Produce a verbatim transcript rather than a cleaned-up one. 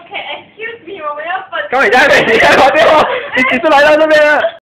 OK，excuse me，我们要分。 刚你在哪里？你开我电话，你几次来到这边了？